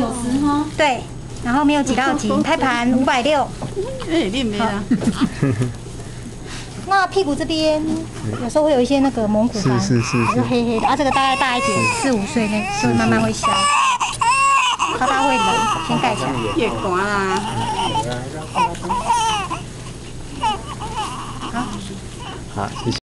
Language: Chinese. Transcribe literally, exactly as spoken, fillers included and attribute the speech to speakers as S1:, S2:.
S1: 九十哈。
S2: 对，然后没有挤到筋，胎盘五百六。
S1: 哎，练没啊？
S2: 那屁股这边有时候会有一些那个蒙古斑，
S3: 是是是是
S2: 就黑黑的，啊，这个大概大一点，四五岁那就慢慢会消，怕它会冷，先盖起来。
S1: 夜寒啦。
S2: 好，
S3: 好，谢谢。